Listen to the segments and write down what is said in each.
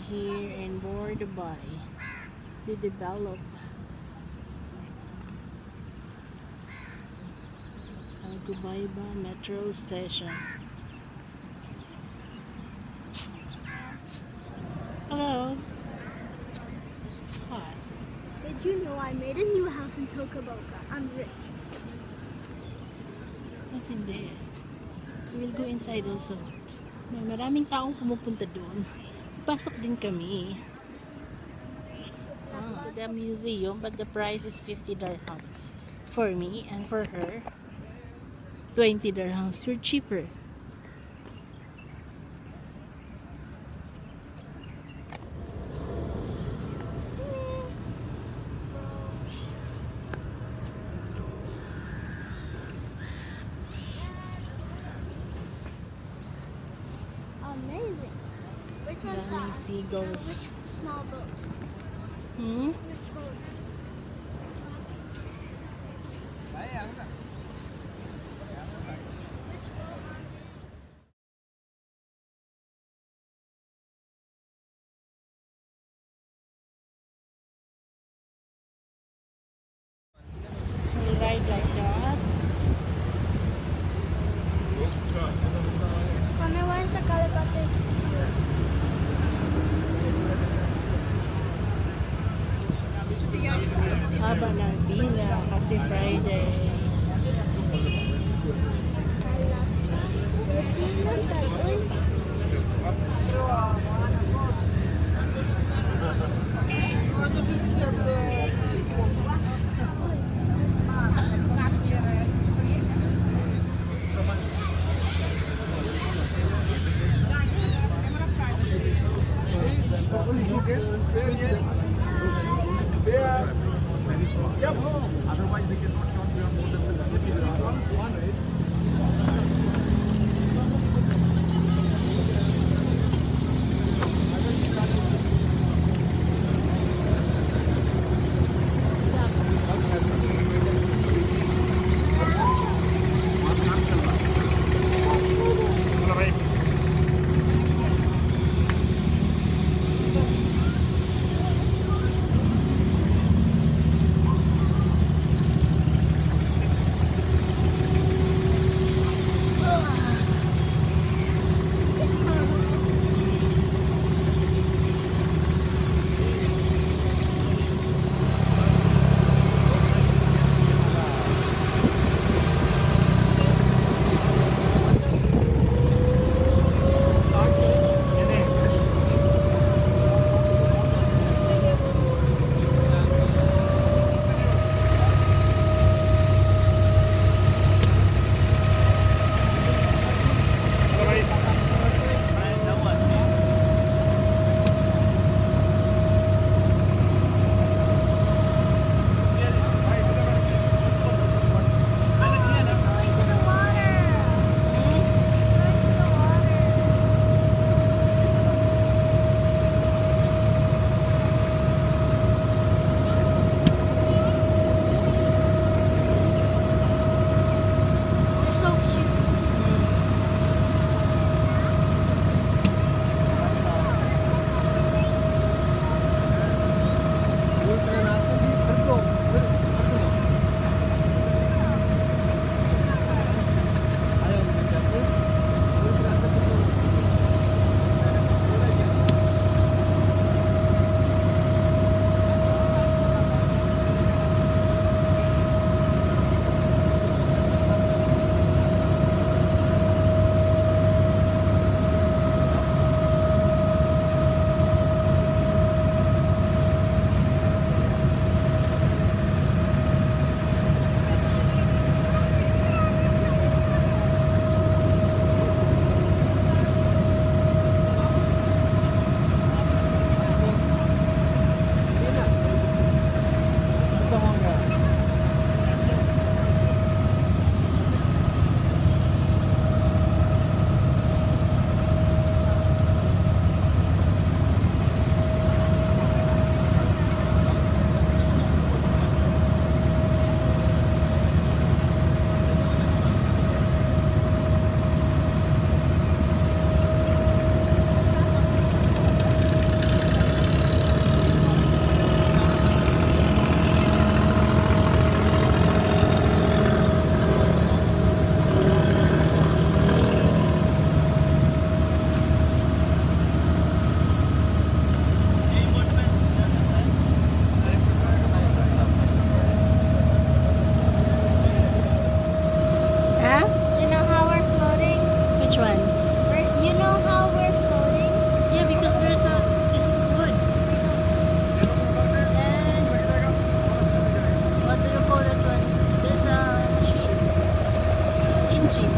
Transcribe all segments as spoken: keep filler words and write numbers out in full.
here in Boracay to develop Al Gubayba Metro Station. Hello. It's hot. Did you know I made a new house in Tocaboca? I'm rich. What's in there? We'll go inside also. May maraming taong pumupunta doon. Pasok din kami. Ah, to the museum, but the price is fifty dirhams for me, and for her twenty dirhams. You're cheaper. Amazing. Which one's Daming that? seagulls. Which small boat? Hmm? Which boat? Which boat? We'll ride like that. Mommy, where's the Kalapate? Yacht cheap.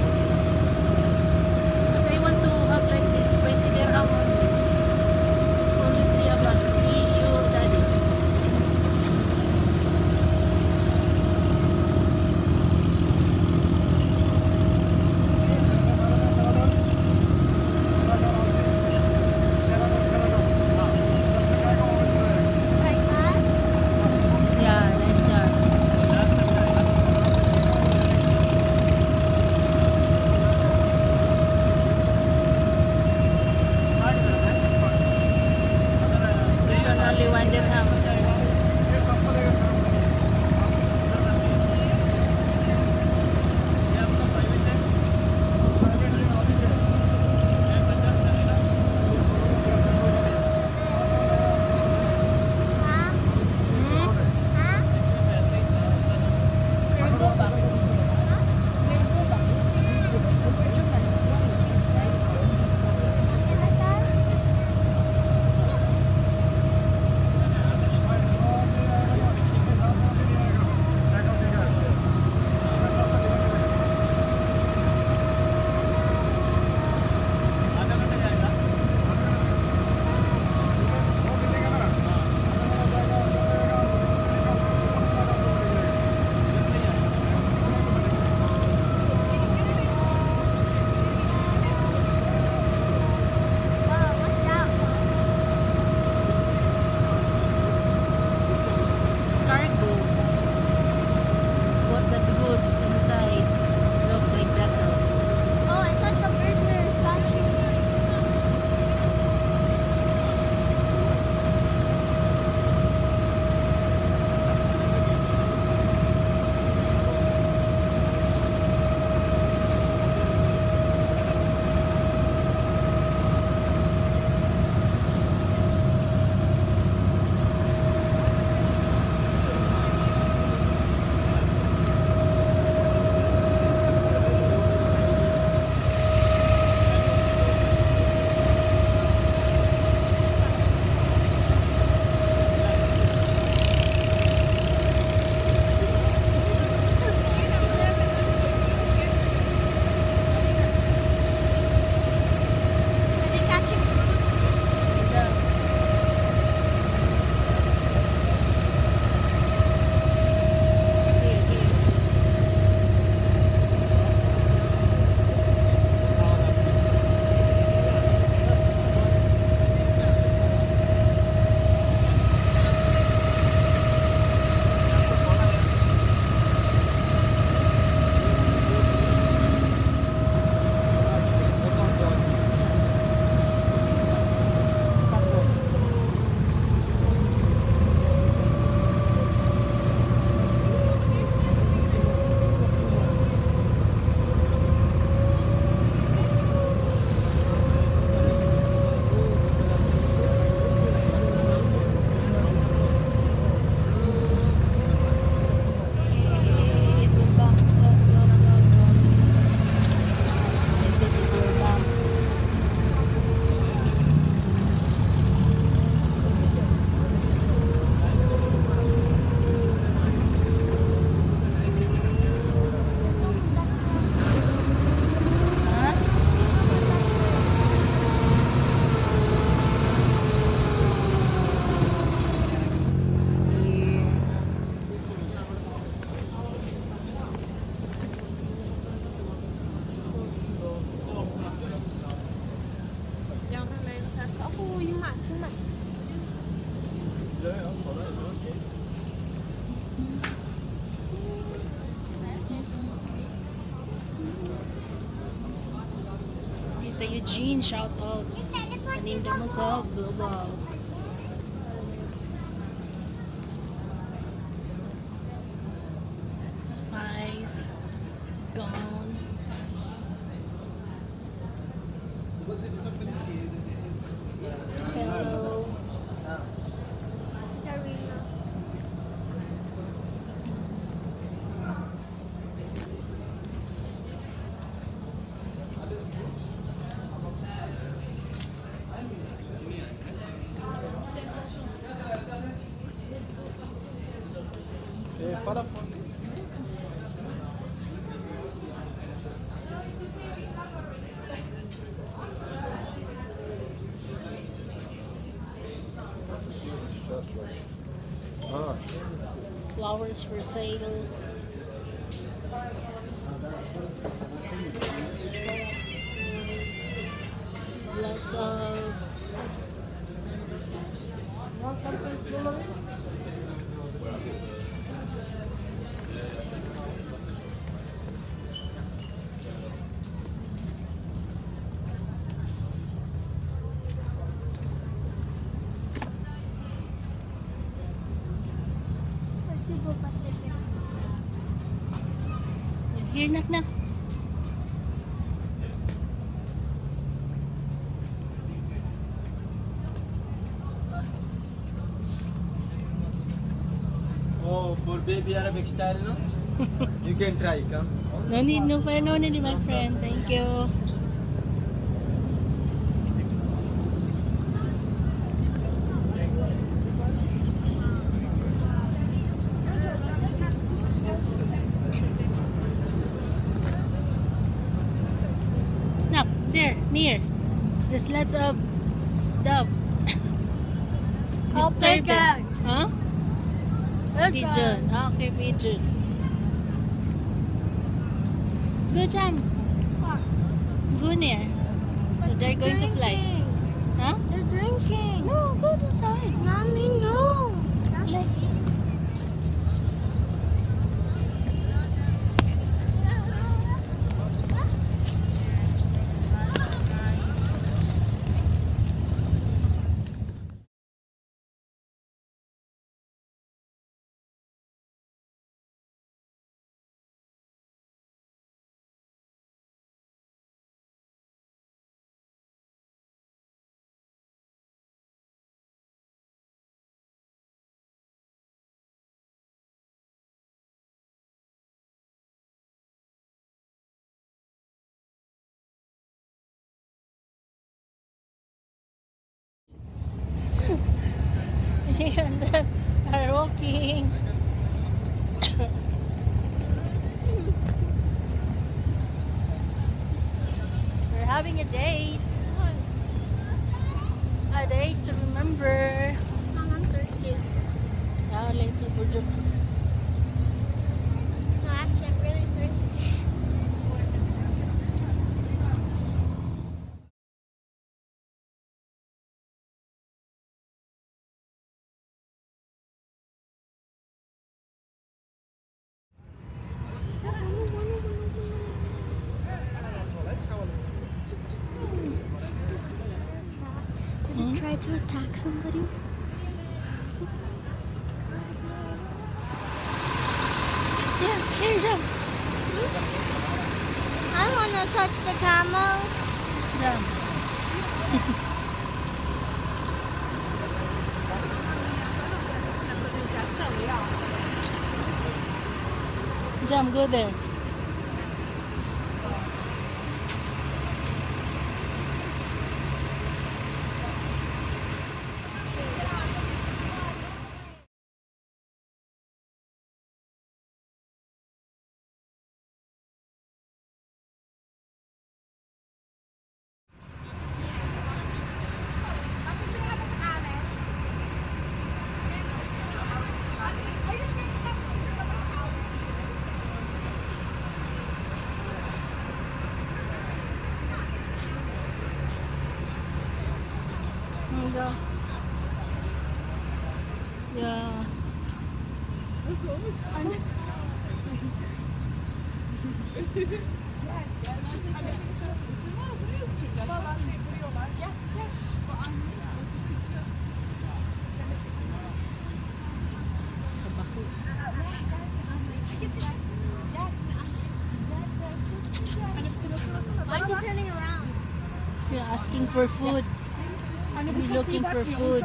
But I want to have like this twenty dirham only. Only three of us. Me, you, daddy. Like that? Yeah, like that. This one only one dirham. Huh? Hmm? Huh? Wow, what's that one? Cargo. Put the goods inside. Look like that though. Oh, I thought the birds were statues. Are they catching? Huh? Ako yung mas, yung mas. Tita Eugene, shout out. Paninda mo sa global. Spice. Gone. Hello. Karina. flowers for sale. Lots of Cebu Pacific. here, nak nak. Oh, for baby Arabic style, no? You can try, come. No need, no, no need, my friend. Thank you. Now, there, near. There's lots of dove. Oh, Disturbing. pigeon. Huh? Pigeon. Ah, okay, pigeon. Go, Jam. Go near. So they're going to fly. Huh? They're drinking. No, go inside. Mommy, no. Fly. And then are walking. We're having a date. A date to remember. Mom, I'm thirsty. Now later, Burjo. No, actually, I'm really thirsty. Did Hmm? it try to attack somebody? Yeah, here, jump. I want to touch the camel. Jump. Jump, go there. There you go. Yeah. Sabaku. Why is he turning around? We're asking for food. We're looking for food.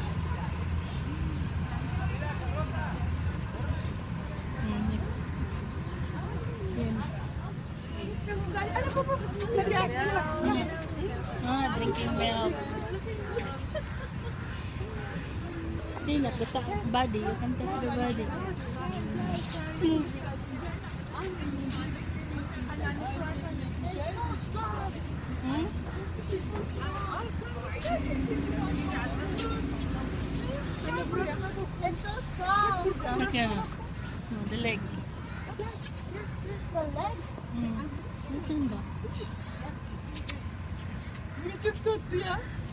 Ah, drinking milk. Hey, look, the ta- body. You can touch the body. Hmm? It's so soft. Okay. ganda. Çok tatlı ya.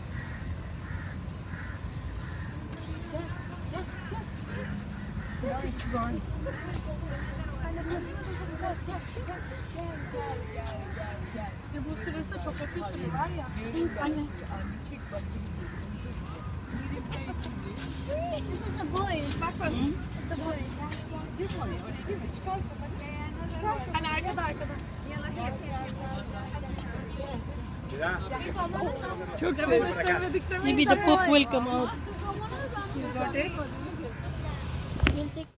Bu sırası çok kötü sürü var ya. Anne. This is a boy. Bak bak. It's a boy. Hani arkada arkada. Çok sevmedik demeyi. Maybe the poop will come out. We'll take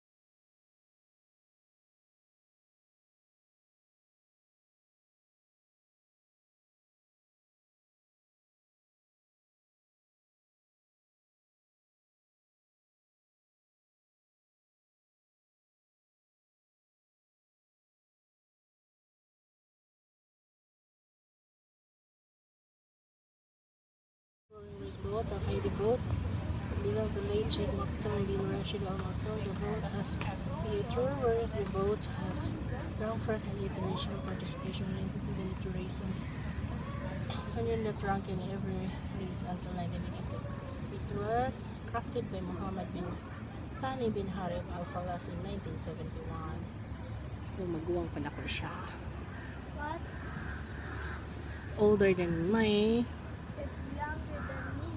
Foreigners boat, Al-Faidi boat, belong to late Sheikh Maktoum bin Rashid Al Maktoum. The boat has theater, whereas the boat has ranked first in international participation in nineteen seventy-two race and one hundred rank in every race until nineteen eighty-two. It was crafted by Muhammad bin Thani bin Harib Al Falas in nineteen seventy-one. So maguwang pa na ko siya. What? It's older than my. It's younger than me.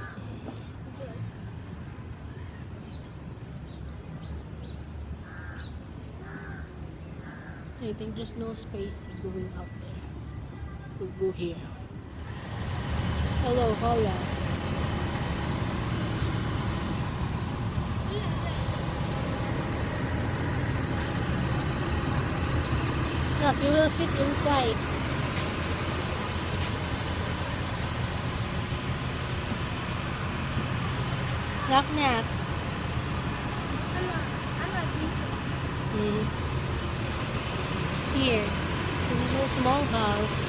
I think there's no space going out there. We'll go here. Hello, hola. Look, you will fit inside. Knock knock. Ano? Ano? Diesel. Hmm. Here, there's no small house.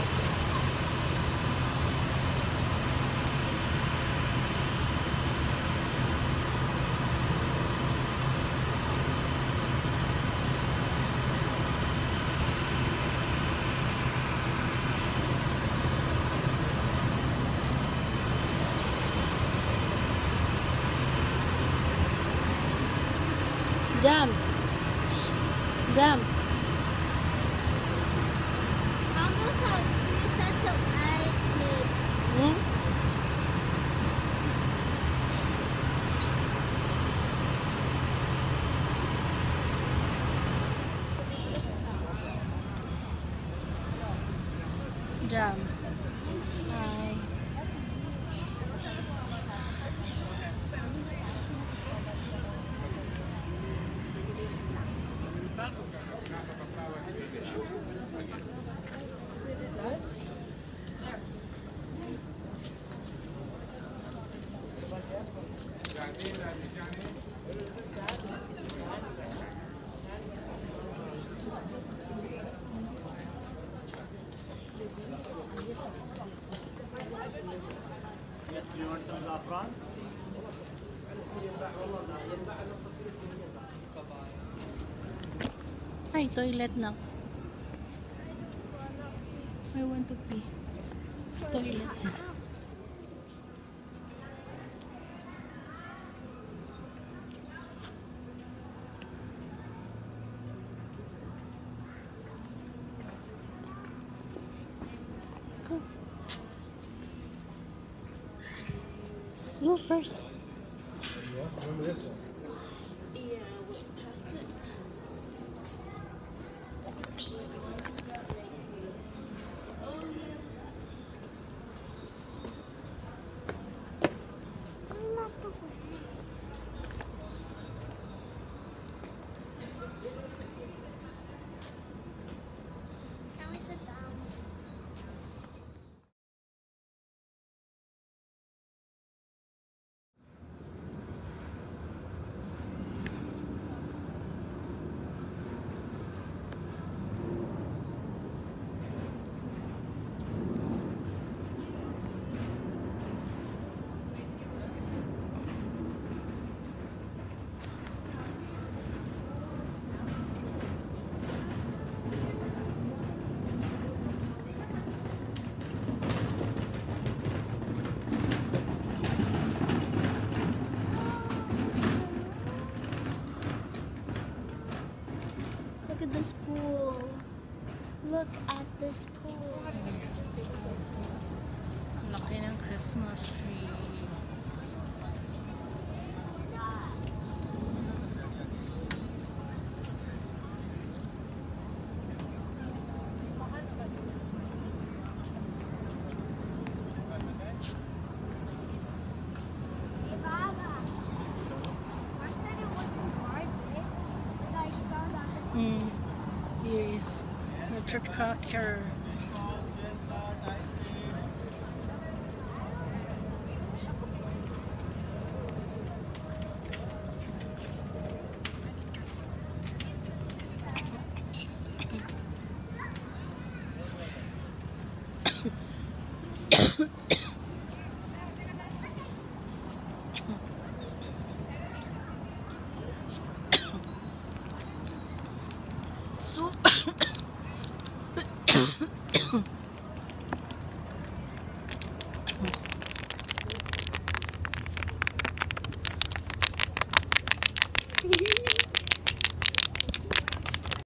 Jump. Jump. Almost have three sets of eyelids. Hmm? Jump. Hi. Yes, do you want some saffron? Ay, toilet na. I want to pee. Toilet. Go. Go first. Remember this one? Yeah, wait, past it. Turn off the way. Can we sit down? look at this pool. Laki ng Christmas tree. Mm. Here is the Nutcracker. So